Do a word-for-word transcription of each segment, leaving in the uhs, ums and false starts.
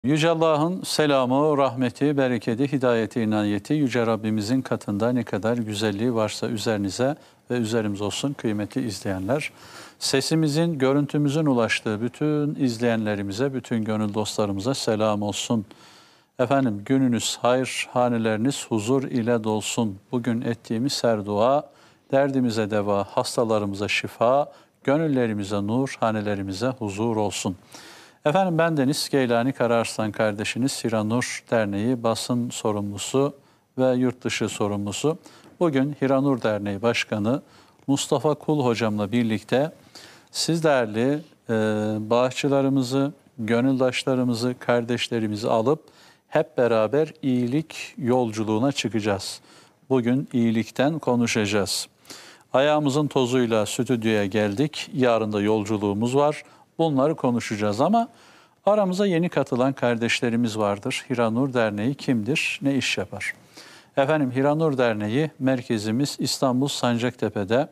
Yüce Allah'ın selamı, rahmeti, bereketi, hidayeti, inayeti Yüce Rabbimizin katında ne kadar güzelliği varsa üzerinize ve üzerimiz olsun kıymetli izleyenler. Sesimizin, görüntümüzün ulaştığı bütün izleyenlerimize, bütün gönül dostlarımıza selam olsun. Efendim gününüz hayır, haneleriniz huzur ile dolsun. Bugün ettiğimiz her dua, derdimize deva, hastalarımıza şifa, gönüllerimize nur, hanelerimize huzur olsun. Efendim ben Deniz Geylani Kararslan kardeşiniz Hiranur Derneği basın sorumlusu ve yurt dışı sorumlusu. Bugün Hiranur Derneği Başkanı Mustafa Kul hocamla birlikte siz değerli e, bağışçılarımızı, gönüldaşlarımızı, kardeşlerimizi alıp hep beraber iyilik yolculuğuna çıkacağız. Bugün iyilikten konuşacağız. Ayağımızın tozuyla stüdyoya geldik. Yarın da yolculuğumuz var. Bunları konuşacağız ama aramıza yeni katılan kardeşlerimiz vardır. Hiranur Derneği kimdir, ne iş yapar? Efendim Hiranur Derneği merkezimiz İstanbul Sancaktepe'de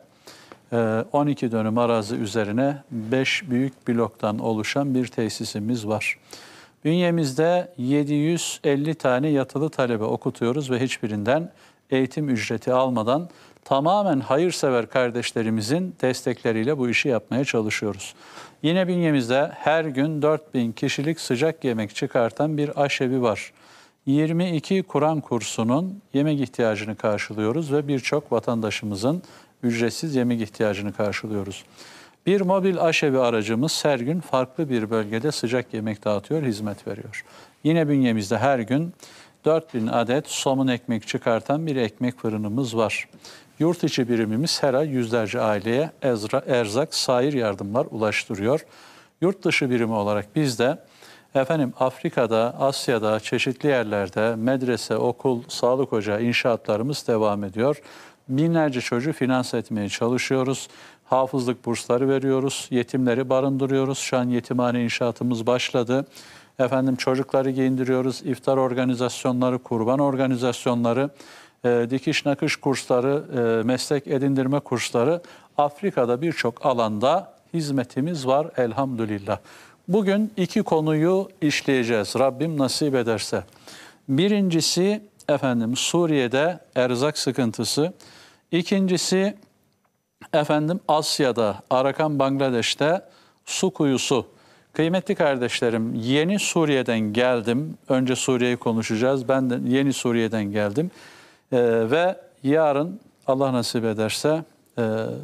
on iki dönüm arazi üzerine beş büyük bloktan oluşan bir tesisimiz var. Bünyemizde yedi yüz elli tane yatılı talebe okutuyoruz ve hiçbirinden eğitim ücreti almadan tamamen hayırsever kardeşlerimizin destekleriyle bu işi yapmaya çalışıyoruz. Yine bünyemizde her gün dört bin kişilik sıcak yemek çıkartan bir aşevi var. yirmi iki Kur'an kursunun yemek ihtiyacını karşılıyoruz ve birçok vatandaşımızın ücretsiz yemek ihtiyacını karşılıyoruz. Bir mobil aşevi aracımız her gün farklı bir bölgede sıcak yemek dağıtıyor, hizmet veriyor. Yine bünyemizde her gün dört bin adet somun ekmek çıkartan bir ekmek fırınımız var. Yurt içi birimimiz her ay yüzlerce aileye ezra, erzak, sair yardımlar ulaştırıyor. Yurt dışı birimi olarak biz de efendim Afrika'da, Asya'da, çeşitli yerlerde medrese, okul, sağlık ocağı inşaatlarımız devam ediyor. Binlerce çocuğu finanse etmeye çalışıyoruz. Hafızlık bursları veriyoruz, yetimleri barındırıyoruz. Şu an yetimhane inşaatımız başladı. Efendim çocukları giyindiriyoruz, iftar organizasyonları, kurban organizasyonları, e, dikiş nakış kursları, e, meslek edindirme kursları. Afrika'da birçok alanda hizmetimiz var elhamdülillah. Bugün iki konuyu işleyeceğiz Rabbim nasip ederse. Birincisi efendim Suriye'de erzak sıkıntısı. İkincisi efendim Asya'da, Arakan Bangladeş'te su kuyusu. Kıymetli kardeşlerim, yeni Suriye'den geldim. Önce Suriye'yi konuşacağız. Ben de yeni Suriye'den geldim. Ee, ve yarın Allah nasip ederse e,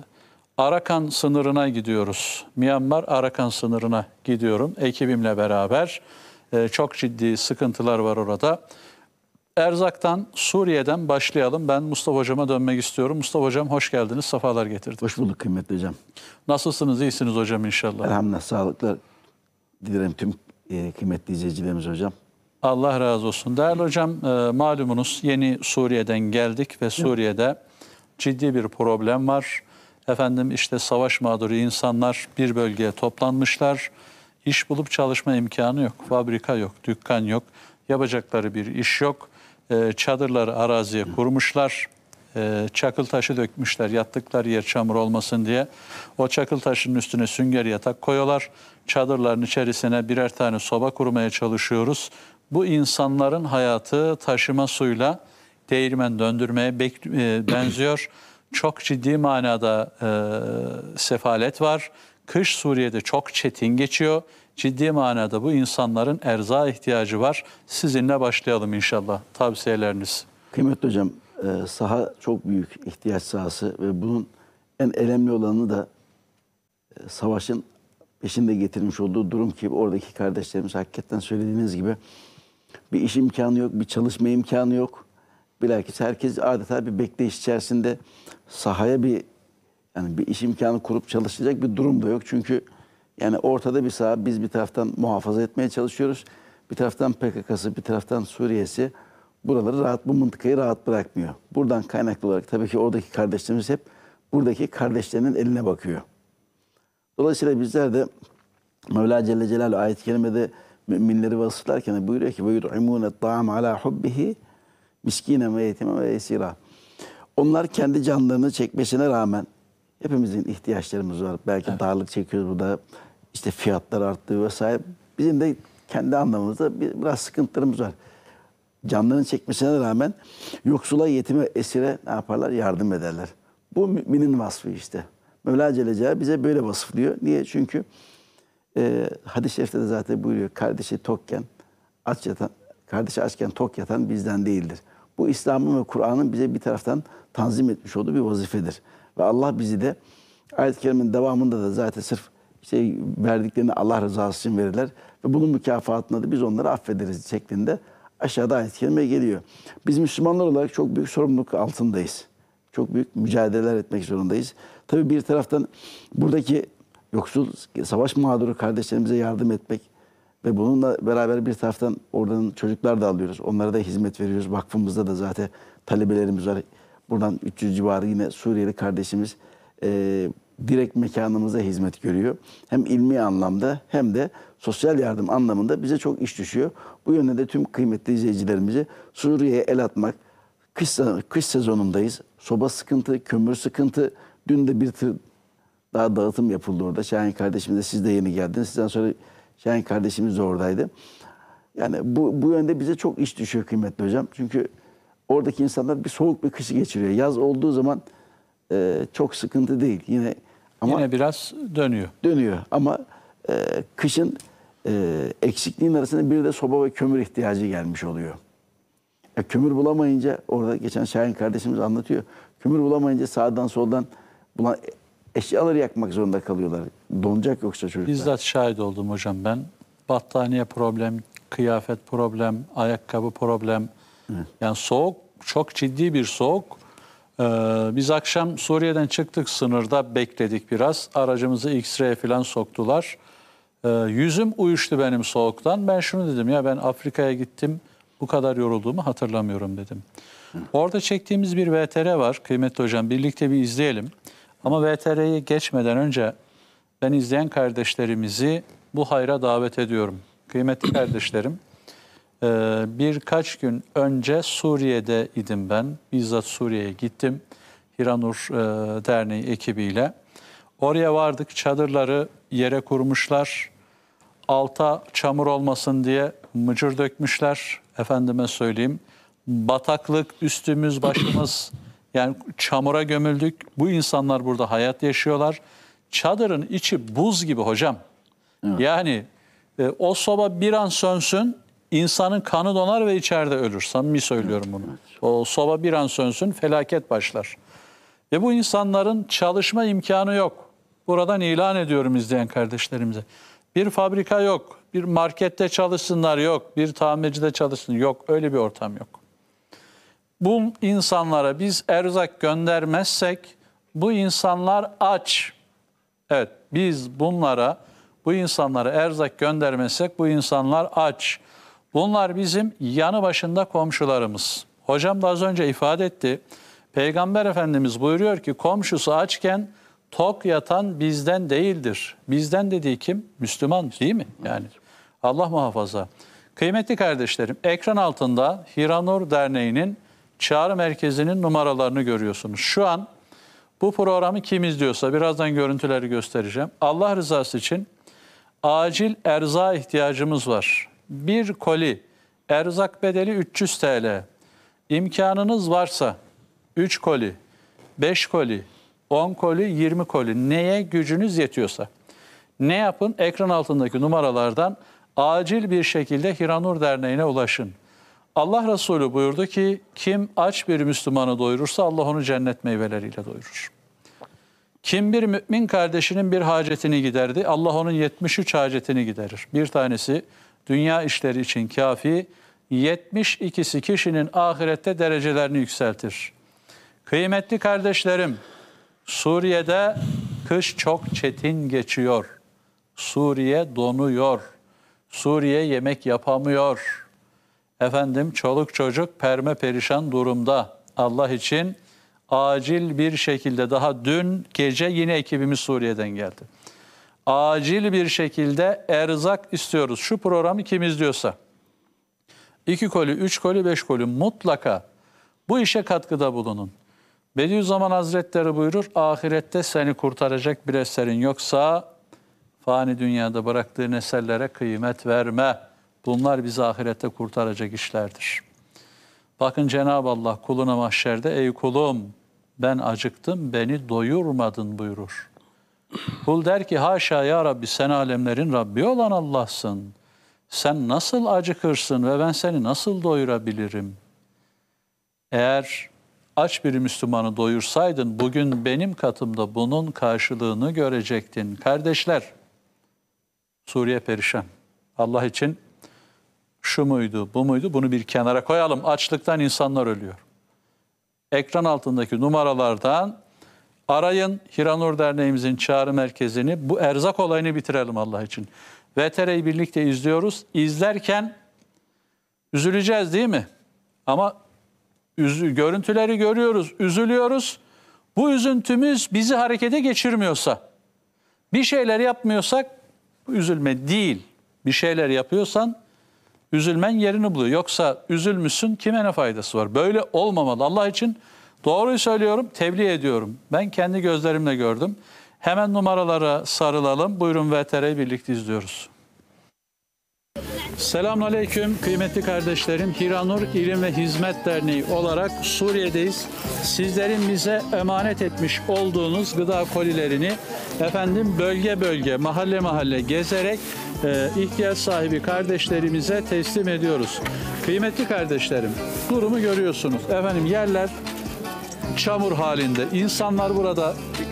Arakan sınırına gidiyoruz. Myanmar Arakan sınırına gidiyorum ekibimle beraber. Ee, çok ciddi sıkıntılar var orada. Erzaktan, Suriye'den başlayalım. Ben Mustafa Hocam'a dönmek istiyorum. Mustafa Hocam hoş geldiniz, sefalar getirdiniz. Hoş bulduk kıymetli hocam. Nasılsınız, iyisiniz hocam inşallah? Elhamdülillah, sağlıklar dilerim tüm e, kıymetli izleyicilerimiz hocam. Allah razı olsun. Değerli hocam, e, malumunuz yeni Suriye'den geldik ve Suriye'de ciddi bir problem var. Efendim işte savaş mağduru insanlar bir bölgeye toplanmışlar. İş bulup çalışma imkanı yok, fabrika yok, dükkan yok, yapacakları bir iş yok. E, çadırları araziye kurmuşlar. E, çakıl taşı dökmüşler, yattıkları yer çamur olmasın diye. O çakıl taşının üstüne sünger yatak koyuyorlar. Çadırların içerisine birer tane soba kurmaya çalışıyoruz. Bu insanların hayatı taşıma suyla değirmen döndürmeye bek- e, benziyor. Çok ciddi manada e, sefalet var. Kış Suriye'de çok çetin geçiyor. Ciddi manada bu insanların erzağa ihtiyacı var. Sizinle başlayalım inşallah. Tavsiyeleriniz. Kıymetli hocam, e, saha çok büyük ihtiyaç sahası ve bunun en önemli olanı da e, savaşın peşinde getirmiş olduğu durum ki oradaki kardeşlerimiz hakikaten söylediğiniz gibi bir iş imkanı yok, bir çalışma imkanı yok. Bilakis herkes adeta bir bekleyiş içerisinde, sahaya bir yani bir iş imkanı kurup çalışacak bir durum da yok. Çünkü yani ortada bir saha, biz bir taraftan muhafaza etmeye çalışıyoruz. Bir taraftan P K K'sı, bir taraftan Suriye'si buraları rahat, bu mıntıkayı rahat bırakmıyor. Buradan kaynaklı olarak tabii ki oradaki kardeşlerimiz hep buradaki kardeşlerinin eline bakıyor. Dolayısıyla bizler de Mevla Celle Celaluhu ayet-i kerimede müminleri vasıflarken buyuruyor ki وَيُطْعِمُونَ الطَّعَامَ عَلَى حُبِّهِ مِسْكِينًا وَيَتِيمًا وَيَسِيرًا. Onlar kendi canlarını çekmesine rağmen hepimizin ihtiyaçlarımız var. Belki evet. darlık çekiyoruz burada. İşte fiyatlar arttı vesaire. Bizim de kendi anlamımızda bir, biraz sıkıntılarımız var. Canlarını çekmesine rağmen yoksula, yetime, esire ne yaparlar? Yardım ederler. Bu müminin vasfı işte. Mevla Celle Celaluhu bize böyle vasıflıyor. Niye? Çünkü e, hadis-i şerifte de zaten buyuruyor. Kardeşi tokken, aç yatan, kardeşi açken tok yatan bizden değildir. Bu İslam'ın ve Kur'an'ın bize bir taraftan tanzim etmiş olduğu bir vazifedir. Ve Allah bizi de ayet-i kerimenin devamında da zaten sırf şey verdiklerini Allah rızası için verirler. Ve bunun mükafatında da biz onları affederiz şeklinde aşağıda ayet-i kerime geliyor. Biz Müslümanlar olarak çok büyük sorumluluk altındayız. Çok büyük mücadeleler etmek zorundayız. Tabii bir taraftan buradaki yoksul, savaş mağduru kardeşlerimize yardım etmek ve bununla beraber bir taraftan oradan çocuklar da alıyoruz. Onlara da hizmet veriyoruz. Vakfımızda da zaten talebelerimiz var. Buradan üç yüz civarı yine Suriyeli kardeşimiz e, direkt mekanımıza hizmet görüyor. Hem ilmi anlamda hem de sosyal yardım anlamında bize çok iş düşüyor. Bu yönde de tüm kıymetli izleyicilerimizi Suriye'ye el atmak, kış, kış sezonundayız. Soba sıkıntı, kömür sıkıntı. Dün de bir tır daha dağıtım yapıldı orada. Şahin kardeşimiz de siz de yeni geldiniz. Sizden sonra Şahin kardeşimiz de oradaydı. Yani bu, bu yönde bize çok iş düşüyor kıymetli hocam. Çünkü oradaki insanlar bir soğuk bir kışı geçiriyor. Yaz olduğu zaman e, çok sıkıntı değil. Yine ama Yine biraz dönüyor. Dönüyor ama e, kışın e, eksikliğin arasında bir de soba ve kömür ihtiyacı gelmiş oluyor. E, kömür bulamayınca orada geçen Şahin kardeşimiz anlatıyor. Kömür bulamayınca sağdan soldan bulan eşyaları yakmak zorunda kalıyorlar. Donacak yoksa çocuklar. Bizzat şahit oldum hocam ben. Battaniye problem, kıyafet problem, ayakkabı problem. Evet. Yani soğuk, çok ciddi bir soğuk. Ee, biz akşam Suriye'den çıktık, sınırda bekledik biraz. Aracımızı X-ray falan soktular. Ee, yüzüm uyuştu benim soğuktan. Ben şunu dedim, ya ben Afrika'ya gittim, bu kadar yorulduğumu hatırlamıyorum dedim. Hı. Orada çektiğimiz bir V T R var kıymetli hocam, birlikte bir izleyelim. Ama V T R'yi geçmeden önce ben izleyen kardeşlerimizi bu hayra davet ediyorum. Kıymetli kardeşlerim, birkaç gün önce Suriye'de idim ben. Bizzat Suriye'ye gittim. Hiranur Derneği ekibiyle. Oraya vardık, çadırları yere kurmuşlar. Alta çamur olmasın diye mıcır dökmüşler. Efendime söyleyeyim, bataklık, üstümüz başımız yani çamura gömüldük. Bu insanlar burada hayat yaşıyorlar. Çadırın içi buz gibi hocam. Evet. Yani e, o soba bir an sönsün, insanın kanı donar ve içeride ölür. Samimi söylüyorum bunu. O soba bir an sönsün, felaket başlar. Ve bu insanların çalışma imkanı yok. Buradan ilan ediyorum izleyen kardeşlerimize. Bir fabrika yok, bir markette çalışsınlar yok, bir tamircide çalışsınlar yok. Öyle bir ortam yok. Bu insanlara biz erzak göndermezsek bu insanlar aç. Evet, biz bunlara, bu insanlara erzak göndermezsek bu insanlar aç. Bunlar bizim yanı başında komşularımız. Hocam da az önce ifade etti. Peygamber Efendimiz buyuruyor ki komşusu açken tok yatan bizden değildir. Bizden dediği kim? Müslüman değil mi? Yani Allah muhafaza. Kıymetli kardeşlerim, ekran altında Hiranur Derneği'nin çağrı merkezinin numaralarını görüyorsunuz. Şu an bu programı kim izliyorsa birazdan görüntüleri göstereceğim. Allah rızası için acil erzağa ihtiyacımız var. Bir koli erzak bedeli üç yüz TL. İmkanınız varsa üç koli, beş koli, on koli, yirmi koli, neye gücünüz yetiyorsa ne yapın? Ekran altındaki numaralardan acil bir şekilde Hiranur Derneği'ne ulaşın. Allah Resulü buyurdu ki kim aç bir Müslümanı doyurursa Allah onu cennet meyveleriyle doyurur. Kim bir mümin kardeşinin bir hacetini giderdi, Allah onun yetmiş üç hacetini giderir. Bir tanesi dünya işleri için kafi, yetmiş ikisi kişinin ahirette derecelerini yükseltir. Kıymetli kardeşlerim, Suriye'de kış çok çetin geçiyor. Suriye donuyor. Suriye yemek yapamıyor. Efendim çoluk çocuk perme perişan durumda. Allah için acil bir şekilde daha dün gece yine ekibimiz Suriye'den geldi. Acil bir şekilde erzak istiyoruz. Şu programı kim izliyorsa iki koli, üç koli, beş koli mutlaka bu işe katkıda bulunun. Bediüzzaman Hazretleri buyurur, ahirette seni kurtaracak bir eserin yoksa fani dünyada bıraktığın eserlere kıymet verme. Bunlar bizi ahirette kurtaracak işlerdir. Bakın Cenab-ı Allah kuluna mahşerde ey kulum ben acıktım beni doyurmadın buyurur. Kul der ki haşa ya Rabbi sen alemlerin Rabbi olan Allah'sın. Sen nasıl acıkırsın ve ben seni nasıl doyurabilirim? Eğer aç bir Müslümanı doyursaydın bugün benim katımda bunun karşılığını görecektin. Kardeşler, Suriye perişan. Allah için şu muydu, bu muydu bunu bir kenara koyalım. Açlıktan insanlar ölüyor. Ekran altındaki numaralardan arayın Hiranur Derneğimizin çağrı merkezini. Bu erzak olayını bitirelim Allah için. V T R'yi birlikte izliyoruz. İzlerken üzüleceğiz değil mi? Ama üzü, görüntüleri görüyoruz, üzülüyoruz. Bu üzüntümüz bizi harekete geçirmiyorsa, bir şeyler yapmıyorsak üzülme değil. Bir şeyler yapıyorsan üzülmen yerini buluyor. Yoksa üzülmüşsün kime ne faydası var? Böyle olmamalı. Allah için doğruyu söylüyorum, tebliğ ediyorum. Ben kendi gözlerimle gördüm. Hemen numaralara sarılalım. Buyurun V T R'yi birlikte izliyoruz. Selamünaleyküm kıymetli kardeşlerim. Hiranur İlim ve Hizmet Derneği olarak Suriye'deyiz. Sizlerin bize emanet etmiş olduğunuz gıda kolilerini efendim bölge bölge, mahalle mahalle gezerek e, ihtiyaç sahibi kardeşlerimize teslim ediyoruz. Kıymetli kardeşlerim, durumu görüyorsunuz. Efendim yerler çamur halinde. İnsanlar burada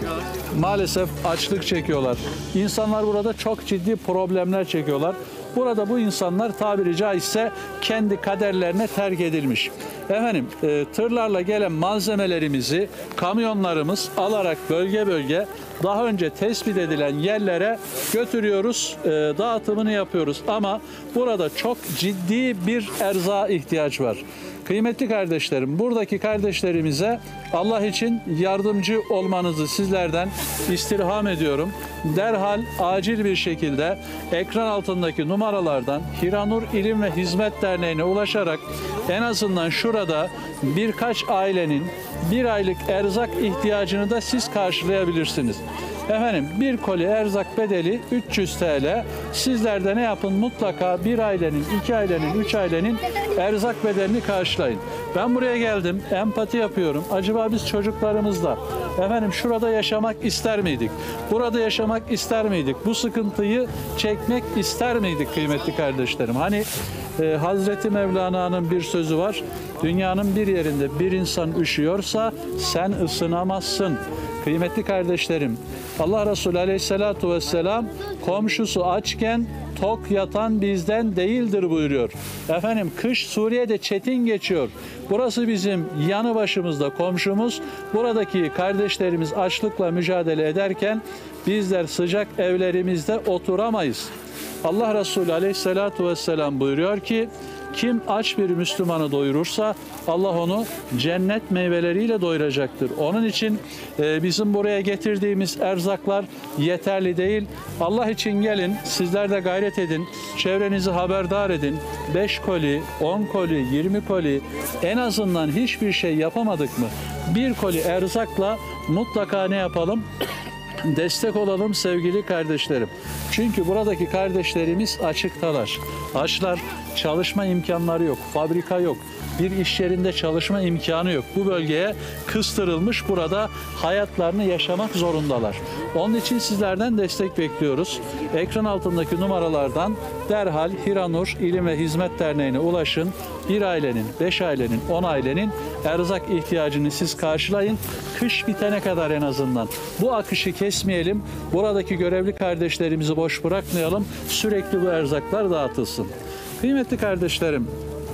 maalesef açlık çekiyorlar. İnsanlar burada çok ciddi problemler çekiyorlar. Burada bu insanlar tabiri caizse kendi kaderlerine terk edilmiş. Efendim e, tırlarla gelen malzemelerimizi kamyonlarımız alarak bölge bölge daha önce tespit edilen yerlere götürüyoruz, e, dağıtımını yapıyoruz. Ama burada çok ciddi bir erzağa ihtiyaç var. Kıymetli kardeşlerim, buradaki kardeşlerimize Allah için yardımcı olmanızı sizlerden istirham ediyorum. Derhal acil bir şekilde ekran altındaki numaralardan Hiranur İlim ve Hizmet Derneği'ne ulaşarak en azından şurada birkaç ailenin bir aylık erzak ihtiyacını da siz karşılayabilirsiniz. Efendim bir koli erzak bedeli üç yüz TL. Sizler de ne yapın? Mutlaka bir ailenin, iki ailenin, üç ailenin erzak bedelini karşılayın. Ben buraya geldim, empati yapıyorum. Acaba biz çocuklarımızla efendim şurada yaşamak ister miydik? Burada yaşamak ister miydik? Bu sıkıntıyı çekmek ister miydik kıymetli kardeşlerim? Hani e, Hazreti Mevlana'nın bir sözü var. Dünyanın bir yerinde bir insan üşüyorsa sen ısınamazsın. Kıymetli kardeşlerim, Allah Resulü Aleyhisselatü Vesselam komşusu açken tok yatan bizden değildir buyuruyor. Efendim kış Suriye'de çetin geçiyor. Burası bizim yanı başımızda komşumuz. Buradaki kardeşlerimiz açlıkla mücadele ederken bizler sıcak evlerimizde oturamayız. Allah Resulü Aleyhisselatü Vesselam buyuruyor ki kim aç bir Müslümanı doyurursa Allah onu cennet meyveleriyle doyuracaktır. Onun için e, bizim buraya getirdiğimiz erzaklar yeterli değil. Allah için gelin, sizler de gayret edin, çevrenizi haberdar edin. beş koli, on koli, yirmi koli en azından hiçbir şey yapamadık mı? Bir koli erzakla mutlaka ne yapalım? Destek olalım sevgili kardeşlerim. Çünkü buradaki kardeşlerimiz açıktalar. Açlar, çalışma imkanları yok, fabrika yok, bir iş yerinde çalışma imkanı yok. Bu bölgeye kıstırılmış, burada hayatlarını yaşamak zorundalar. Onun için sizlerden destek bekliyoruz. Ekran altındaki numaralardan derhal Hiranur İlim ve Hizmet Derneği'ne ulaşın. Bir ailenin, beş ailenin, on ailenin erzak ihtiyacını siz karşılayın. Kış bitene kadar en azından. Bu akışı kesmeyelim. Buradaki görevli kardeşlerimizi boş bırakmayalım. Sürekli bu erzaklar dağıtılsın. Kıymetli kardeşlerim,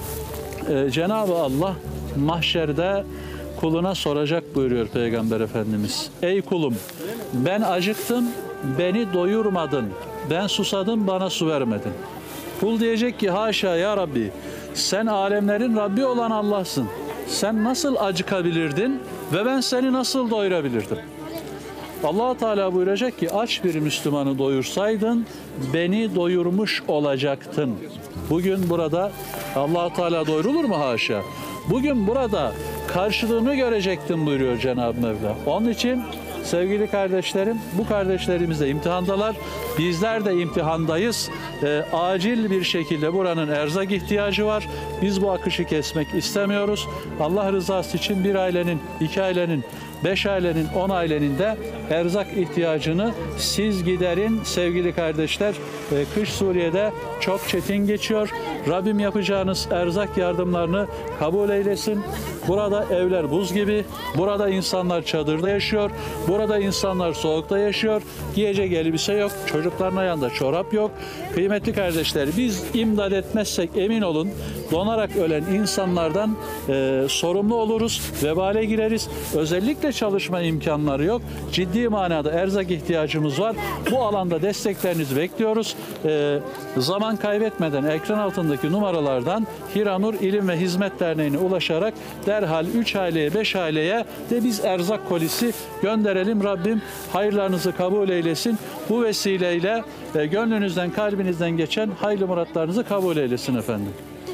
e, Cenab-ı Allah mahşerde kuluna soracak buyuruyor Peygamber Efendimiz. Ey kulum, ben acıktım, beni doyurmadın. Ben susadım, bana su vermedin. Kul diyecek ki haşa ya Rabbi, sen alemlerin Rabbi olan Allah'sın. Sen nasıl acıkabilirdin ve ben seni nasıl doyurabilirdim? Allah Teala buyuracak ki aç bir Müslümanı doyursaydın beni doyurmuş olacaktın. Bugün burada Allah Teala doyurulur mu haşa? Bugün burada karşılığını görecektin buyuruyor Cenab-ı Mevla. Onun için sevgili kardeşlerim, bu kardeşlerimiz de imtihandalar. Bizler de imtihandayız. E, acil bir şekilde buranın erzak ihtiyacı var. Biz bu akışı kesmek istemiyoruz. Allah rızası için bir ailenin, iki ailenin, beş ailenin, on ailenin de erzak ihtiyacını siz giderin sevgili kardeşler. E, kış Suriye'de çok çetin geçiyor. Rabbim yapacağınız erzak yardımlarını kabul eylesin. Burada evler buz gibi. Burada insanlar çadırda yaşıyor. Burada insanlar soğukta yaşıyor. Giyecek elbise yok. Çocukların ayağında çorap yok. Kıymetli kardeşler, biz imdad etmezsek emin olun donarak ölen insanlardan e, sorumlu oluruz. Vebale gireriz. Özellikle çalışma imkanları yok. Ciddi manada erzak ihtiyacımız var. Bu alanda desteklerinizi bekliyoruz. E, zaman kaybetmeden ekran altındaki numaralardan Hiranur İlim ve Hizmet Derneği'ne ulaşarak derhal üç aileye, beş aileye de biz erzak kolisi gönderelim. Rabbim hayırlarınızı kabul eylesin. Bu vesileyle e, gönlünüzden, kalbinizden geçen hayırlı muratlarınızı kabul eylesin efendim.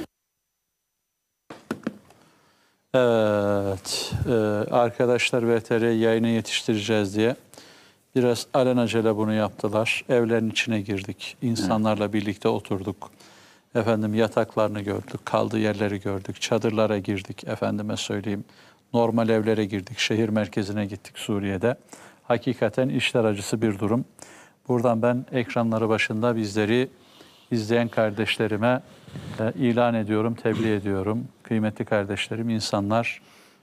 Evet, e, arkadaşlar V T R yayını yetiştireceğiz diye biraz alelacele bunu yaptılar. Evlerin içine girdik, insanlarla birlikte oturduk. Efendim yataklarını gördük, kaldığı yerleri gördük, çadırlara girdik, efendime söyleyeyim. Normal evlere girdik, şehir merkezine gittik Suriye'de. Hakikaten işler acısı bir durum. Buradan ben ekranları başında bizleri izleyen kardeşlerime e, ilan ediyorum, tebliğ ediyorum. Kıymetli kardeşlerim, insanlar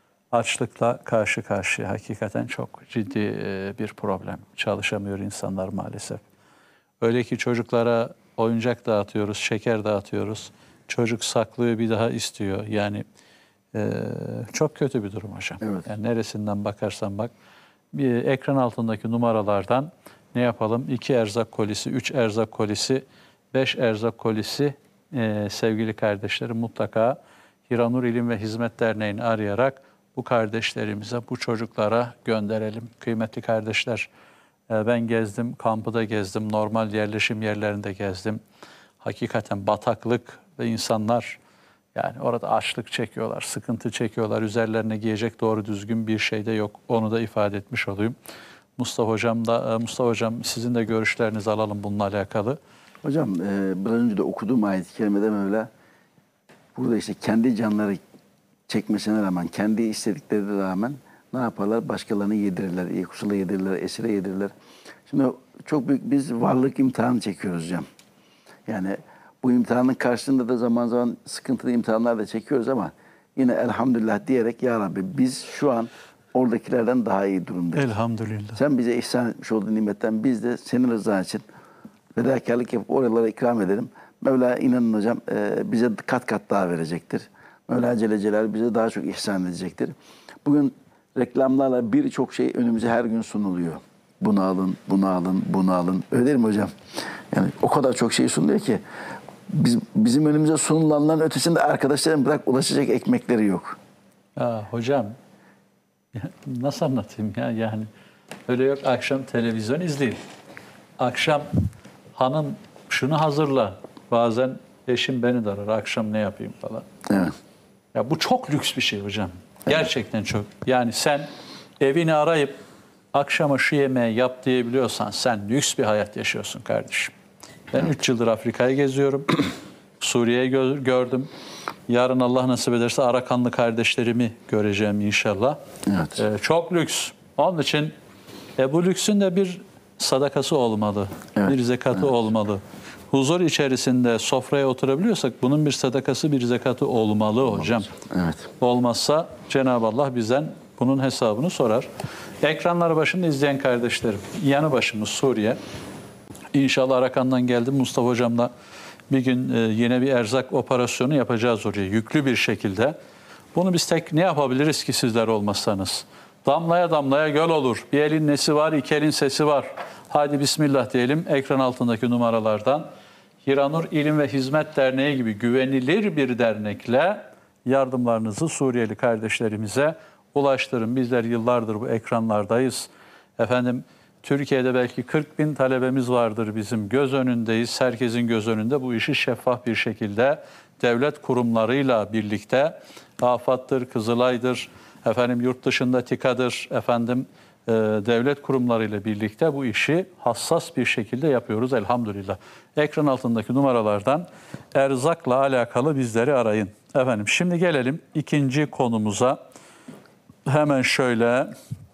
açlıkla karşı karşıya. Hakikaten çok ciddi e, bir problem. Çalışamıyor insanlar maalesef. Öyle ki çocuklara oyuncak dağıtıyoruz, şeker dağıtıyoruz. Çocuk saklıyor, bir daha istiyor. Yani e, çok kötü bir durum hocam. Evet. Yani neresinden bakarsan bak. Bir ekran altındaki numaralardan ne yapalım? İki erzak kolisi, üç erzak kolisi, beş erzak kolisi e, sevgili kardeşlerim mutlaka Hiranur İlim ve Hizmet Derneği'ni arayarak bu kardeşlerimize, bu çocuklara gönderelim. Kıymetli kardeşler, e, ben gezdim, kampı da gezdim, normal yerleşim yerlerinde gezdim. Hakikaten bataklık ve insanlar yani orada açlık çekiyorlar, sıkıntı çekiyorlar. Üzerlerine giyecek doğru düzgün bir şey de yok. Onu da ifade etmiş olayım. Mustafa Hocam da Mustafa Hocam sizin de görüşlerinizi alalım bununla alakalı. Hocam e, biraz önce de okuduğum ayet-i kerimede Mevla burada işte kendi canları çekmesine rağmen, kendi istediklerine rağmen ne yaparlar? Başkalarını yedirirler, yoksula yedirirler, esire yedirirler. Şimdi çok büyük biz varlık imtihanı çekiyoruz hocam. Yani bu imtihanın karşılığında da zaman zaman sıkıntılı imtihanlar da çekiyoruz ama yine elhamdülillah diyerek ya Rabbi biz şu an oradakilerden daha iyi durumdayız. Elhamdülillah. Sen bize ihsan etmiş olduğun nimetten biz de senin rızan için fedakarlık yapıp oralara ikram edelim. Mevla inanın hocam e, bize kat kat daha verecektir. Mevla Celle Celal bize daha çok ihsan edecektir. Bugün reklamlarla birçok şey önümüze her gün sunuluyor. Bunu alın, bunu alın, bunu alın. Öyle değil mi hocam? Yani o kadar çok şey sunuluyor ki biz, bizim önümüze sunulanların ötesinde arkadaşların bırak ulaşacak ekmekleri yok. Ya hocam nasıl anlatayım ya yani öyle yok akşam televizyon izleyin. Akşam hanım şunu hazırla. Bazen eşim beni de arar akşam ne yapayım falan. Evet. Ya bu çok lüks bir şey hocam. Gerçekten çok. Yani sen evini arayıp akşama şu yemeği yap diyebiliyorsan sen lüks bir hayat yaşıyorsun kardeşim. Ben üç yıldır Afrika'yı geziyorum. Suriye'yi gö- gördüm. Yarın Allah nasip ederse Arakanlı kardeşlerimi göreceğim inşallah. Evet. Ee, çok lüks. Onun için e, bu lüksün de bir sadakası olmalı. Evet. Bir zekatı Evet. olmalı. Huzur içerisinde sofraya oturabiliyorsak bunun bir sadakası, bir zekatı olmalı hocam. Evet. Olmazsa Cenab-ı Allah bizden bunun hesabını sorar. Ekranlar başında izleyen kardeşlerim, yanı başımız Suriye. İnşallah Arakan'dan geldim. Mustafa Hocam'la bir gün yine bir erzak operasyonu yapacağız oraya yüklü bir şekilde. Bunu biz tek ne yapabiliriz ki sizler olmazsanız? Damlaya damlaya göl olur. Bir elin nesi var, iki elin sesi var. Hadi bismillah diyelim. Ekran altındaki numaralardan Hiranur İlim ve Hizmet Derneği gibi güvenilir bir dernekle yardımlarınızı Suriyeli kardeşlerimize ulaştırın. Bizler yıllardır bu ekranlardayız. Efendim Türkiye'de belki kırk bin talebemiz vardır bizim. Göz önündeyiz. Herkesin göz önünde bu işi şeffaf bir şekilde devlet kurumlarıyla birlikte AFAD'dır, Kızılay'dır, efendim yurt dışında TİKA'dır, efendim e, devlet kurumlarıyla birlikte bu işi hassas bir şekilde yapıyoruz elhamdülillah. Ekran altındaki numaralardan erzakla alakalı bizleri arayın. Efendim şimdi gelelim ikinci konumuza. Hemen şöyle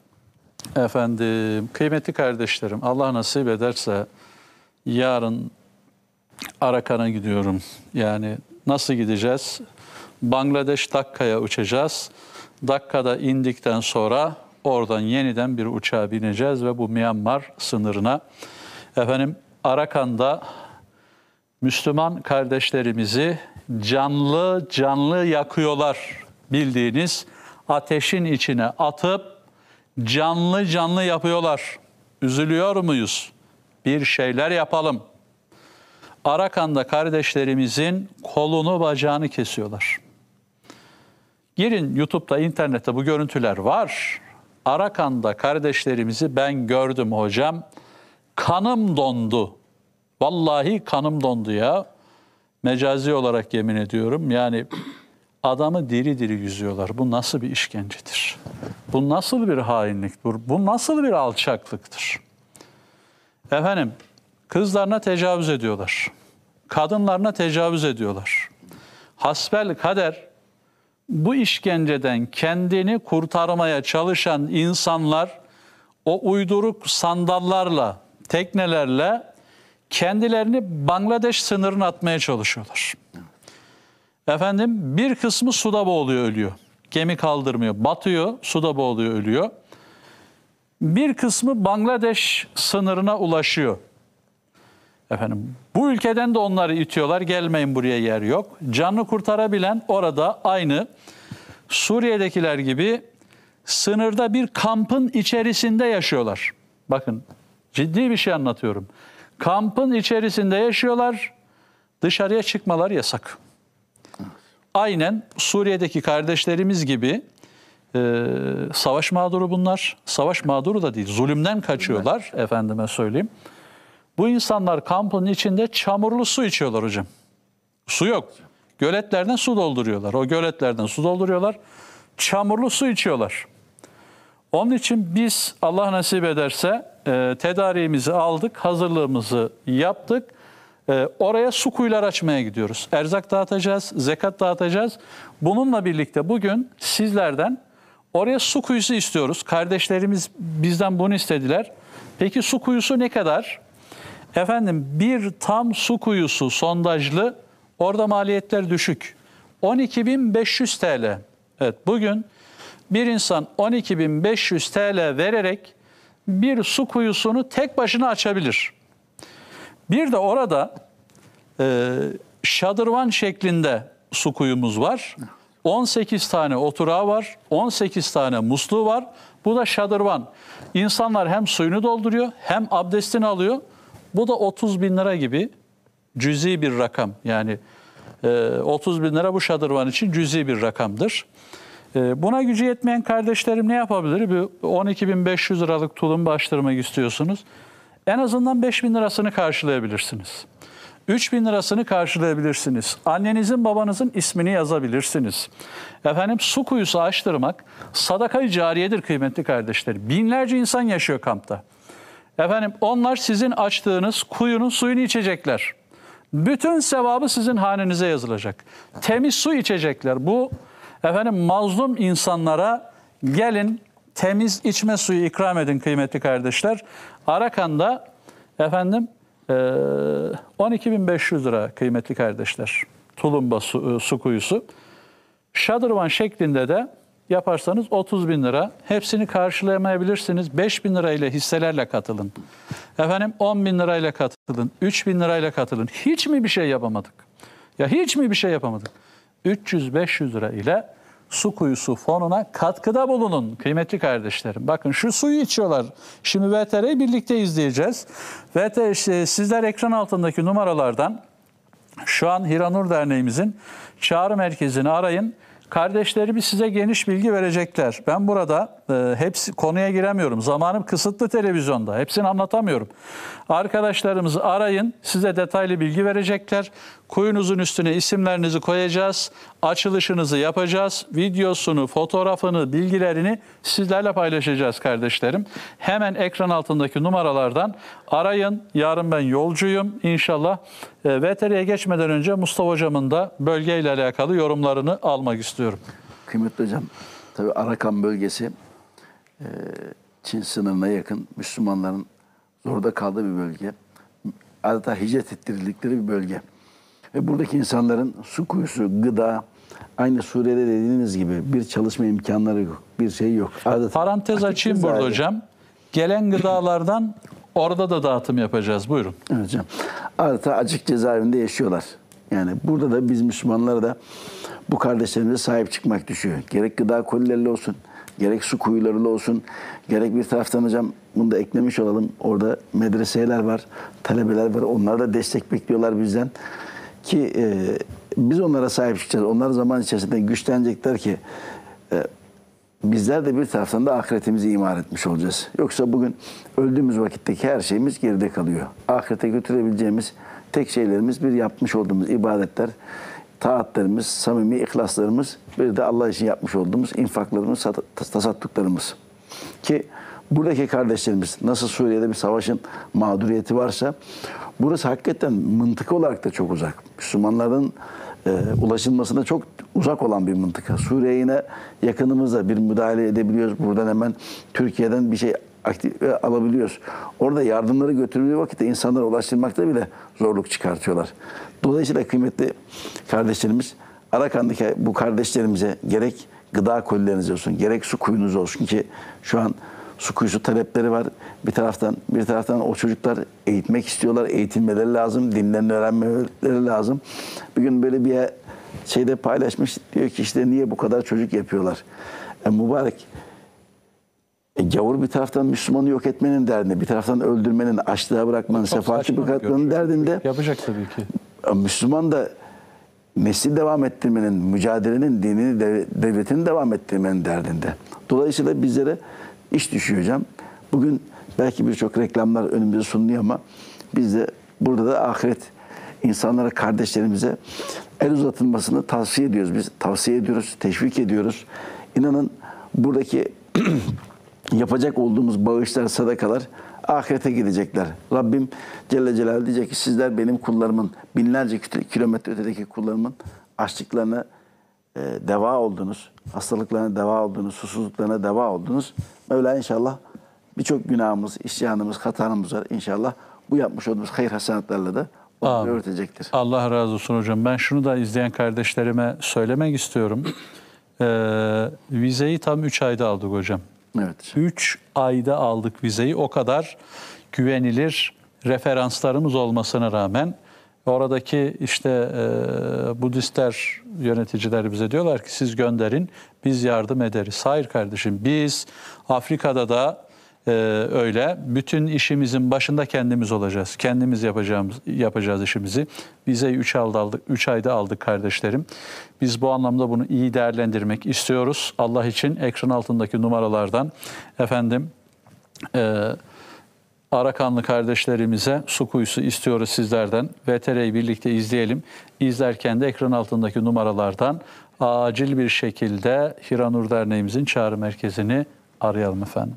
efendim kıymetli kardeşlerim, Allah nasip ederse yarın Arakan'a gidiyorum. Yani nasıl gideceğiz? Bangladeş Dakka'ya uçacağız. Dakka'da indikten sonra oradan yeniden bir uçağa bineceğiz ve bu Myanmar sınırına. Efendim Arakan'da Müslüman kardeşlerimizi canlı canlı yakıyorlar. Bildiğiniz ateşin içine atıp canlı canlı yapıyorlar. Üzülüyor muyuz? Bir şeyler yapalım. Arakan'da kardeşlerimizin kolunu bacağını kesiyorlar. Girin YouTube'da, internette bu görüntüler var. Arakan'da kardeşlerimizi ben gördüm hocam. Kanım dondu. Vallahi kanım dondu ya. Mecazi olarak yemin ediyorum. Yani adamı diri diri yüzüyorlar. Bu nasıl bir işkencedir? Bu nasıl bir hainliktir? Bu nasıl bir alçaklıktır? Efendim, kızlarına tecavüz ediyorlar. Kadınlarına tecavüz ediyorlar. Hasbel kader bu işkenceden kendini kurtarmaya çalışan insanlar o uyduruk sandallarla, teknelerle kendilerini Bangladeş sınırına atmaya çalışıyorlar. Efendim bir kısmı suda boğuluyor, ölüyor. Gemi kaldırmıyor, batıyor, suda boğuluyor, ölüyor. Bir kısmı Bangladeş sınırına ulaşıyor. Efendim bu ülkeden de onları itiyorlar. Gelmeyin, buraya yer yok. Canını kurtarabilen orada aynı Suriye'dekiler gibi sınırda bir kampın içerisinde yaşıyorlar. Bakın ciddi bir şey anlatıyorum. Kampın içerisinde yaşıyorlar. Dışarıya çıkmalar yasak. Aynen Suriye'deki kardeşlerimiz gibi e, savaş mağduru bunlar. Savaş mağduru da değil, zulümden kaçıyorlar, evet. Efendime söyleyeyim. Bu insanlar kampın içinde çamurlu su içiyorlar hocam. Su yok. Göletlerden su dolduruyorlar. O göletlerden su dolduruyorlar. Çamurlu su içiyorlar. Onun için biz Allah nasip ederse e, tedariğimizi aldık, hazırlığımızı yaptık. E, oraya su kuyuları açmaya gidiyoruz. Erzak dağıtacağız, zekat dağıtacağız. Bununla birlikte bugün sizlerden oraya su kuyusu istiyoruz. Kardeşlerimiz bizden bunu istediler. Peki su kuyusu ne kadar? Efendim bir tam su kuyusu sondajlı, orada maliyetler düşük. on iki bin beş yüz TL. Evet, bugün bir insan on iki bin beş yüz TL vererek bir su kuyusunu tek başına açabilir. Bir de orada e, şadırvan şeklinde su kuyumuz var. on sekiz tane oturağı var, on sekiz tane musluğu var. Bu da şadırvan. İnsanlar hem suyunu dolduruyor hem abdestini alıyor. Bu da otuz bin lira gibi cüzi bir rakam. Yani e, otuz bin lira bu şadırvan için cüzi bir rakamdır. E, buna gücü yetmeyen kardeşlerim ne yapabilir? Bir on iki bin beş yüz liralık tulumba açtırmak istiyorsunuz. En azından beş bin lirasını karşılayabilirsiniz. üç bin lirasını karşılayabilirsiniz. Annenizin, babanızın ismini yazabilirsiniz. Efendim su kuyusu açtırmak sadaka-i cariyedir kıymetli kardeşlerim. Binlerce insan yaşıyor kampta. Efendim onlar sizin açtığınız kuyunun suyunu içecekler. Bütün sevabı sizin hanenize yazılacak. Temiz su içecekler. Bu efendim mazlum insanlara gelin temiz içme suyu ikram edin kıymetli kardeşler. Arakan'da efendim on iki bin beş yüz lira kıymetli kardeşler. Tulumba su, su kuyusu. Şadırvan şeklinde de yaparsanız otuz bin lira. Hepsini karşılayamayabilirsiniz. beş bin lirayla hisselerle katılın. Efendim on bin lirayla katılın. üç bin lirayla katılın. Hiç mi bir şey yapamadık? Ya hiç mi bir şey yapamadık? üç yüz beş yüz lira ile su kuyusu fonuna katkıda bulunun kıymetli kardeşlerim. Bakın şu suyu içiyorlar. Şimdi V T R'yi birlikte izleyeceğiz. V T R, işte sizler ekran altındaki numaralardan şu an Hiranur Derneğimizin çağrı merkezini arayın. Kardeşlerimiz size geniş bilgi verecekler. Ben burada e, hepsi konuya giremiyorum. Zamanım kısıtlı televizyonda. Hepsini anlatamıyorum. Arkadaşlarımızı arayın. Size detaylı bilgi verecekler. Kuyunuzun üstüne isimlerinizi koyacağız. Açılışınızı yapacağız. Videosunu, fotoğrafını, bilgilerini sizlerle paylaşacağız kardeşlerim. Hemen ekran altındaki numaralardan arayın. Yarın ben yolcuyum. İnşallah e, V T R'ye geçmeden önce Mustafa Hocam'ın da bölgeyle alakalı yorumlarını almak istiyorum. Kıymetli hocam, tabii Arakan bölgesi e, Çin sınırına yakın Müslümanların zorda kaldığı bir bölge. Adeta hicret ettirildikleri bir bölge. Ve buradaki insanların su kuyusu, gıda, aynı Suriye'de dediğiniz gibi bir çalışma imkanları yok, bir şey yok. Adeta Parantez açık açayım burada cezaevi. hocam. Gelen gıdalardan orada da dağıtım yapacağız. Buyurun. Evet hocam. Adeta açık cezaevinde yaşıyorlar. Yani burada da biz Müslümanlara da bu kardeşlerimize sahip çıkmak düşüyor. Gerek gıda kolileriyle olsun, gerek su kuyularıyla olsun, gerek bir taraftan hocam bunu da eklemiş olalım. Orada medreseler var, talebeler var. Onlar da destek bekliyorlar bizden. Ki e, biz onlara sahip çıkacağız. Onlar zaman içerisinde güçlenecekler ki e, bizler de bir taraftan da ahiretimizi imar etmiş olacağız. Yoksa bugün öldüğümüz vakitteki her şeyimiz geride kalıyor. Ahirete götürebileceğimiz tek şeylerimiz bir yapmış olduğumuz ibadetler, taatlarımız, samimi ihlaslarımız, bir de Allah için yapmış olduğumuz infaklarımız, tasadduklarımız. Ki buradaki kardeşlerimiz nasıl Suriye'de bir savaşın mağduriyeti varsa burası hakikaten mıntıka olarak da çok uzak. Müslümanların e, ulaşılmasına çok uzak olan bir mıntıka. Suriye yine yakınımızda bir müdahale edebiliyoruz. Buradan hemen Türkiye'den bir şey aktif alabiliyoruz. Orada yardımları götürüldüğü vakitte insanlara ulaştırmakta bile zorluk çıkartıyorlar. Dolayısıyla kıymetli kardeşlerimiz, Arakan'daki bu kardeşlerimize gerek gıda kolileriniz olsun, gerek su kuyunuz olsun ki şu an su kuyusu talepleri var. Bir taraftan bir taraftan o çocuklar eğitmek istiyorlar, eğitilmeleri lazım, dinlerini öğrenmeleri lazım. Bir gün böyle bir şeyde paylaşmış, diyor ki işte niye bu kadar çocuk yapıyorlar? E, mübarek. E, gavur bir taraftan Müslümanı yok etmenin derdinde, bir taraftan öldürmenin, açlığa bırakmanın, sefaati bırakmanın derdinde. Yapacak tabii ki. Müslüman da nesli devam ettirmenin, mücadelenin, dinini, devletini devam ettirmenin derdinde. Dolayısıyla bizlere iş düşüyor hocam. Bugün belki birçok reklamlar önümüze sunuluyor ama biz de burada da ahiret insanlara, kardeşlerimize el uzatılmasını tavsiye ediyoruz. Biz tavsiye ediyoruz, teşvik ediyoruz. İnanın buradaki yapacak olduğumuz bağışlar, sadakalar ahirete gidecekler. Rabbim Celle Celaluhu diyecek ki sizler benim kullarımın, binlerce kilometre ötedeki kullarımın açlıklarına e, deva oldunuz. Hastalıklarına deva oldunuz, susuzluklarına deva oldunuz. Mevla inşallah birçok günahımız, isyanımız, hatamız var. İnşallah bu yapmış olduğumuz hayır hasenatlarla da onu örtecektir. Allah razı olsun hocam. Ben şunu da izleyen kardeşlerime söylemek istiyorum. Ee, vizeyi tam üç ayda aldık hocam. Evet. üç ayda aldık vizeyi. O kadar güvenilir referanslarımız olmasına rağmen oradaki işte e, Budistler, yöneticiler bize diyorlar ki siz gönderin, biz yardım ederiz. Hayır kardeşim, biz Afrika'da da e, öyle. Bütün işimizin başında kendimiz olacağız. Kendimiz yapacağımız yapacağız işimizi. Vizeyi üç ayda aldık, üç ayda aldık kardeşlerim. Biz bu anlamda bunu iyi değerlendirmek istiyoruz. Allah için ekran altındaki numaralardan efendim e, Arakanlı kardeşlerimize su kuyusu istiyoruz sizlerden. V T R'yi birlikte izleyelim. İzlerken de ekran altındaki numaralardan acil bir şekilde Hiranur Derneğimizin çağrı merkezini arayalım efendim.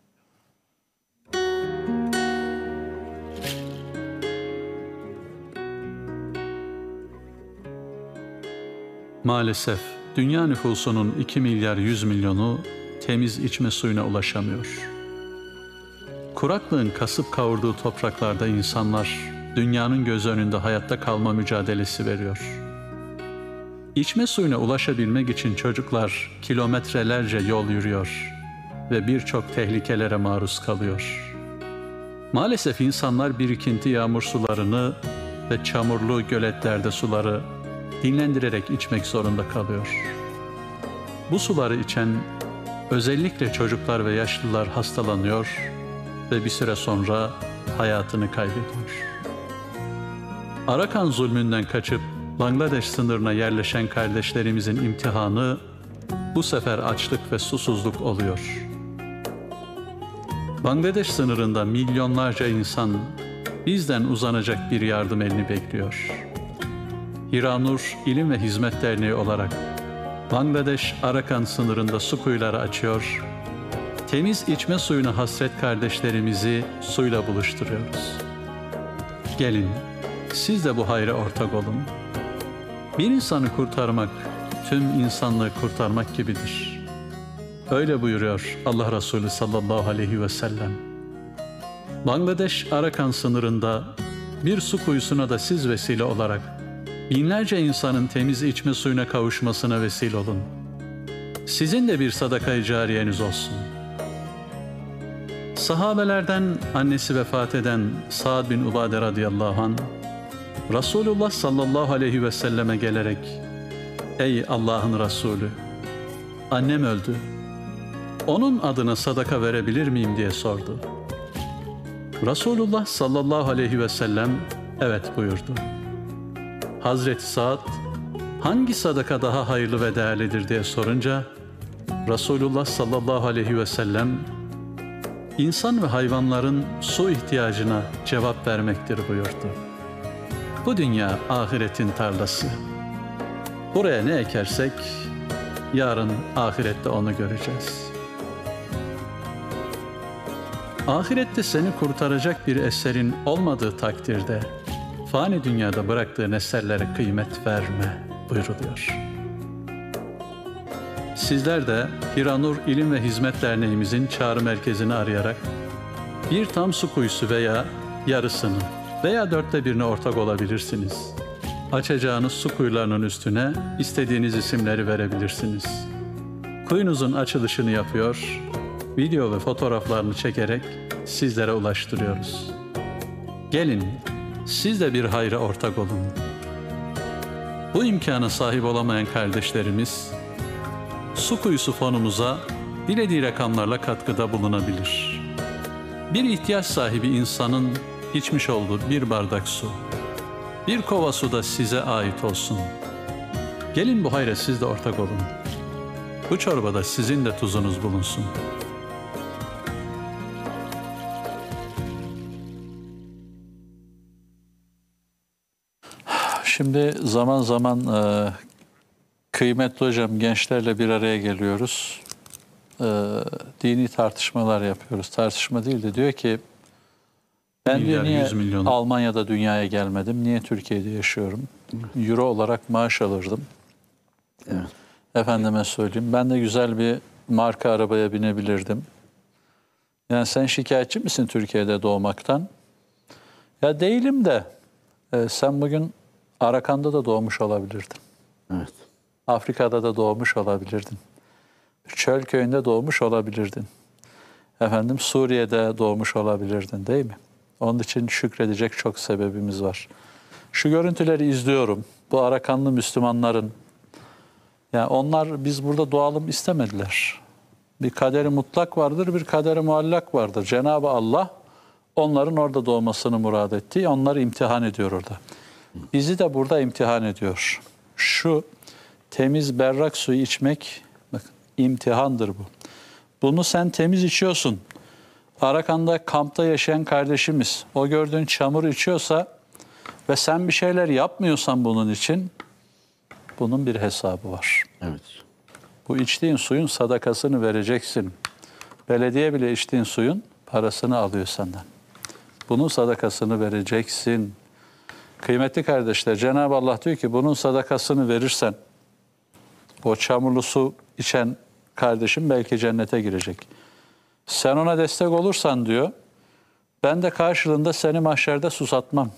Maalesef dünya nüfusunun iki milyar yüz milyonu temiz içme suyuna ulaşamıyor. Kuraklığın kasıp kavurduğu topraklarda insanlar dünyanın göz önünde hayatta kalma mücadelesi veriyor. İçme suyuna ulaşabilmek için çocuklar kilometrelerce yol yürüyor ve birçok tehlikelere maruz kalıyor. Maalesef insanlar birikinti yağmur sularını ve çamurlu göletlerde suları dinlendirerek içmek zorunda kalıyor. Bu suları içen özellikle çocuklar ve yaşlılar hastalanıyor ve bir süre sonra hayatını kaybediyor. Arakan zulmünden kaçıp Bangladeş sınırına yerleşen kardeşlerimizin imtihanı bu sefer açlık ve susuzluk oluyor. Bangladeş sınırında milyonlarca insan bizden uzanacak bir yardım elini bekliyor. Hiranur İlim ve Hizmet Derneği olarak Bangladeş Arakan sınırında su kuyuları açıyor, temiz içme suyuna hasret kardeşlerimizi suyla buluşturuyoruz. Gelin, siz de bu hayra ortak olun. Bir insanı kurtarmak, tüm insanlığı kurtarmak gibidir. Öyle buyuruyor Allah Resulü sallallahu aleyhi ve sellem. Bangladeş Arakan sınırında bir su kuyusuna da siz vesile olarak binlerce insanın temiz içme suyuna kavuşmasına vesile olun. Sizin de bir sadaka-i cariyeniz olsun. Sahabelerden annesi vefat eden Sa'd bin Ubade radıyallahu anh, Resulullah sallallahu aleyhi ve selleme gelerek, "Ey Allah'ın Resulü, annem öldü. Onun adına sadaka verebilir miyim?" diye sordu. Resulullah sallallahu aleyhi ve sellem evet buyurdu. Hazreti Sa'd, hangi sadaka daha hayırlı ve değerlidir diye sorunca, Resulullah sallallahu aleyhi ve sellem, İnsan ve hayvanların su ihtiyacına cevap vermektir buyurdu. Bu dünya ahiretin tarlası. Buraya ne ekersek yarın ahirette onu göreceğiz. Ahirette seni kurtaracak bir eserin olmadığı takdirde fani dünyada bıraktığın eserlere kıymet verme buyuruluyor. Sizler de Hiranur İlim ve Hizmet Derneğimizin çağrı merkezini arayarak bir tam su kuyusu veya yarısını veya dörtte birine ortak olabilirsiniz. Açacağınız su kuyularının üstüne istediğiniz isimleri verebilirsiniz. Kuyunuzun açılışını yapıyor, video ve fotoğraflarını çekerek sizlere ulaştırıyoruz. Gelin, siz de bir hayra ortak olun. Bu imkana sahip olamayan kardeşlerimiz, su kuyusu fonumuza dilediği rakamlarla katkıda bulunabilir. Bir ihtiyaç sahibi insanın içmiş olduğu bir bardak su, bir kova su da size ait olsun. Gelin bu hayra siz de ortak olun. Bu çorbada sizin de tuzunuz bulunsun. Şimdi zaman zaman e, kıymetli hocam gençlerle bir araya geliyoruz. E, dini tartışmalar yapıyoruz. Tartışma değil de diyor ki ben diyor, niye Almanya'da dünyaya gelmedim? Niye Türkiye'de yaşıyorum? Euro olarak maaş alırdım. Evet. Efendime söyleyeyim. Ben de güzel bir marka arabaya binebilirdim. Yani sen şikayetçi misin Türkiye'de doğmaktan? Ya değilim de e, sen bugün Arakan'da da doğmuş olabilirdin. Evet. Afrika'da da doğmuş olabilirdin. Çöl köyünde doğmuş olabilirdin. Efendim Suriye'de doğmuş olabilirdin değil mi? Onun için şükredecek çok sebebimiz var. Şu görüntüleri izliyorum. Bu Arakanlı Müslümanların, yani onlar biz burada doğalım istemediler. Bir kaderi mutlak vardır, bir kaderi muallak vardır. Cenab-ı Allah onların orada doğmasını murad etti. Onları imtihan ediyor orada. Bizi de burada imtihan ediyor. Şu temiz berrak suyu içmek, bakın imtihandır bu. Bunu sen temiz içiyorsun. Arakan'da kampta yaşayan kardeşimiz o gördüğün çamur içiyorsa ve sen bir şeyler yapmıyorsan bunun için, bunun bir hesabı var. Evet. Bu içtiğin suyun sadakasını vereceksin. Belediye bile içtiğin suyun parasını alıyor senden. Bunun sadakasını vereceksin. Kıymetli kardeşler, Cenab-ı Allah diyor ki bunun sadakasını verirsen o çamurlu su içen kardeşim belki cennete girecek. Sen ona destek olursan diyor, ben de karşılığında seni mahşerde susatmam.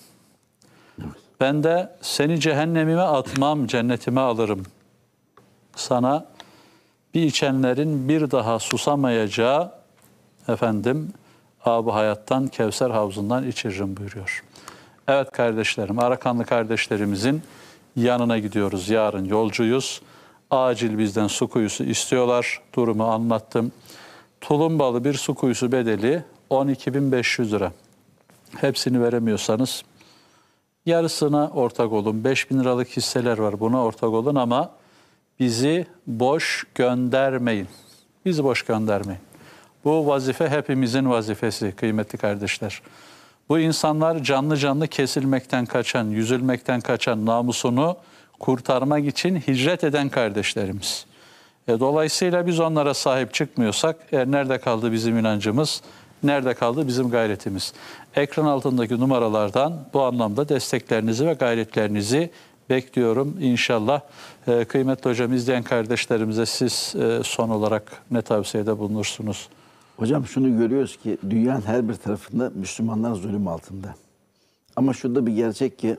Ben de seni cehennemime atmam, cennetime alırım. Sana bir içenlerin bir daha susamayacağı efendim ab-ı hayattan, Kevser havzundan içiririm buyuruyor. Evet kardeşlerim, Arakanlı kardeşlerimizin yanına gidiyoruz. Yarın yolcuyuz. Acil bizden su kuyusu istiyorlar. Durumu anlattım. Tulumbalı bir su kuyusu bedeli on iki bin beş yüz lira. Hepsini veremiyorsanız yarısına ortak olun. beş bin liralık hisseler var, buna ortak olun ama bizi boş göndermeyin. Bizi boş göndermeyin. Bu vazife hepimizin vazifesi kıymetli kardeşler. Bu insanlar canlı canlı kesilmekten kaçan, yüzülmekten kaçan, namusunu kurtarmak için hicret eden kardeşlerimiz. E, dolayısıyla biz onlara sahip çıkmıyorsak e, nerede kaldı bizim inancımız, nerede kaldı bizim gayretimiz? Ekran altındaki numaralardan bu anlamda desteklerinizi ve gayretlerinizi bekliyorum. İnşallah e, kıymetli hocam, izleyen kardeşlerimize siz e, son olarak ne tavsiyede bulunursunuz? Hocam şunu görüyoruz ki dünyanın her bir tarafında Müslümanlar zulüm altında. Ama şurada bir gerçek ki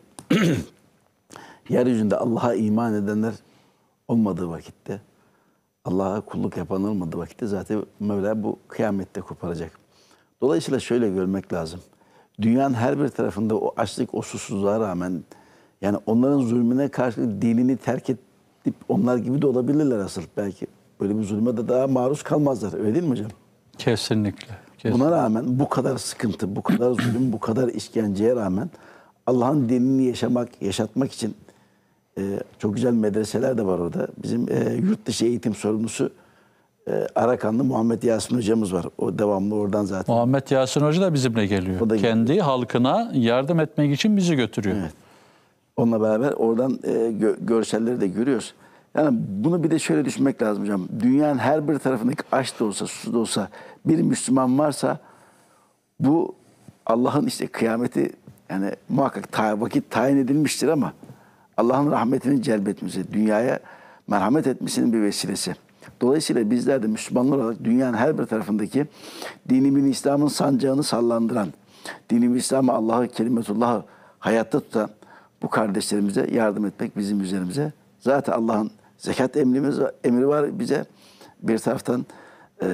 yeryüzünde Allah'a iman edenler olmadığı vakitte, Allah'a kulluk yapan olmadığı vakitte zaten Mevla bu kıyamette koparacak. Dolayısıyla şöyle görmek lazım. Dünyanın her bir tarafında o açlık, o susuzluğa rağmen, yani onların zulmüne karşı dinini terk edip onlar gibi de olabilirler asıl. Belki böyle bir zulme de daha maruz kalmazlar. Öyle değil mi hocam? Kesinlikle. kesinlikle. Buna rağmen bu kadar sıkıntı, bu kadar zulüm, bu kadar işkenceye rağmen Allah'ın dinini yaşamak, yaşatmak için e, çok güzel medreseler de var orada. Bizim e, yurt dışı eğitim sorumlusu e, Arakanlı Muhammed Yasin hocamız var. O devamlı oradan zaten. Muhammed Yasin Hoca da bizimle geliyor. O da Kendi geliyor. halkına yardım etmek için bizi götürüyor. Evet. Onunla beraber oradan e, gö- görselleri de görüyoruz. Yani bunu bir de şöyle düşünmek lazım hocam. Dünyanın her bir tarafındaki aç da olsa, susuz da olsa bir Müslüman varsa bu Allah'ın işte kıyameti, yani muhakkak ta- vakit tayin edilmiştir ama Allah'ın rahmetini celbetmesi, dünyaya merhamet etmesinin bir vesilesi. Dolayısıyla bizler de Müslümanlar olarak dünyanın her bir tarafındaki dinimiz İslam'ın sancağını sallandıran, dinimiz İslam'ı Allah'ı, kelimetullah'ı hayatta tutan bu kardeşlerimize yardım etmek bizim üzerimize. Zaten Allah'ın zekat emrimiz, emri var bize. Bir taraftan e,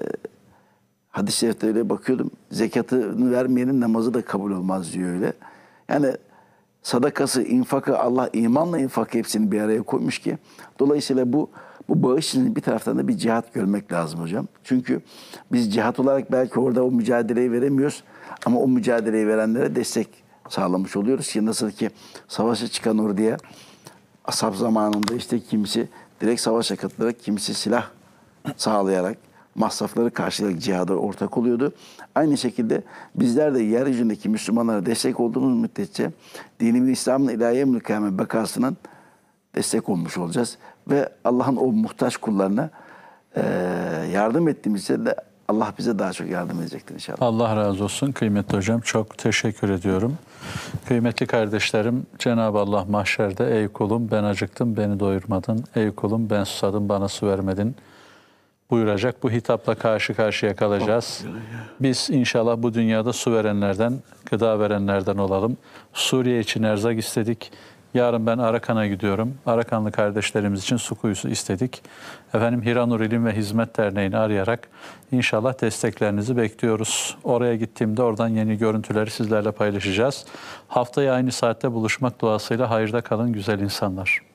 hadis-i şerifte öyle bakıyordum. Zekatını vermeyenin namazı da kabul olmaz diyor öyle. Yani sadakası, infakı, Allah imanla infakı hepsini bir araya koymuş ki. Dolayısıyla bu bu bağış için bir taraftan da bir cihat görmek lazım hocam. Çünkü biz cihat olarak belki orada o mücadeleyi veremiyoruz. Ama o mücadeleyi verenlere destek sağlamış oluyoruz ki nasıl ki savaşa çıkan orduya ashab zamanında işte kimisi direkt savaşa katılarak, kimisi silah sağlayarak, masrafları karşılayarak cihada ortak oluyordu. Aynı şekilde bizler de yeryüzündeki Müslümanlara destek olduğumuz müddetçe dinimiz İslam'ın ilahi emri kıyamet bekasının destek olmuş olacağız. Ve Allah'ın o muhtaç kullarına e, yardım ettiğimizde de Allah bize daha çok yardım edecektir inşallah. Allah razı olsun kıymetli hocam. Çok teşekkür ediyorum. Kıymetli kardeşlerim, Cenab-ı Allah mahşerde ey kulum ben acıktım beni doyurmadın. Ey kulum ben susadım bana su vermedin buyuracak. Bu hitapla karşı karşıya kalacağız. Biz inşallah bu dünyada su verenlerden, gıda verenlerden olalım. Suriye için erzak istedik. Yarın ben Arakan'a gidiyorum. Arakanlı kardeşlerimiz için su kuyusu istedik. Efendim Hiranur İlim ve Hizmet Derneği'ni arayarak inşallah desteklerinizi bekliyoruz. Oraya gittiğimde oradan yeni görüntüleri sizlerle paylaşacağız. Haftaya aynı saatte buluşmak duasıyla hayırda kalın güzel insanlar.